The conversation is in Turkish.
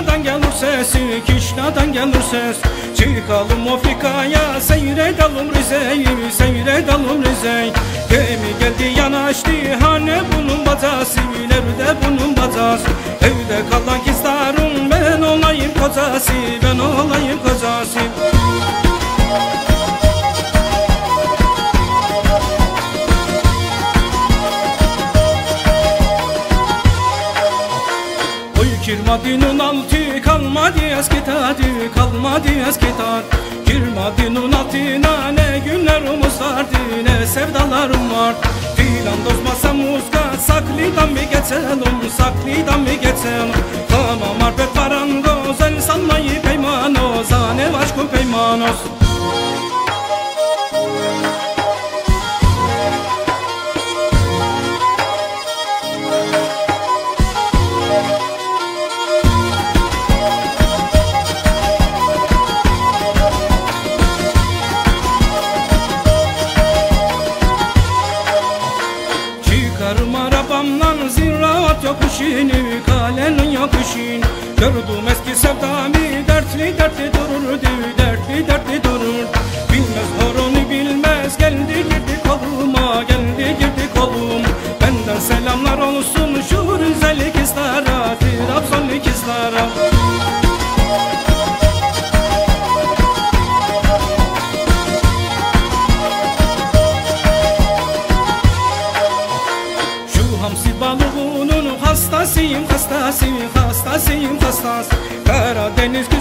Kişna'dan gelir sesi, Kişna'dan gelir ses. Çıkalım Afrika'ya, seyredelim Rize'yi, seyredelim Rize'yi. Gemi geldi yanaştı, hani bunun bacası, nerede bunun bacası? Evde kalan kızlarım, ben olayım kocası, ben olayım kocası. Girmadın altı, kalmadı eski tadı, kalmadı eski tadı. Girmadın altına, ne günlerimiz vardı, ne sevdalarım var. Filan dozmasa muska, saklıdan bir geçelim, saklıdan bir geçelim. Tamam arbet varangoz, el salmayı peymanoz, ane vaşku peymanoz. Çıkarım arabamdan ziraat yokuşunu, kalenin yokuşunu. Gördüm eski sevdamı, dertli dertli dururdu, dertli dertli durur. Bilmez horonu bilmez, geldi girdi koluma, geldi girdi kolum. Benden selamlar olsun şu Rizeli kızlara, Trabzonlu kızlara. Hamsi balığının hastasıyım, hastasıyım, hastasıyım, hastas. Karadeniz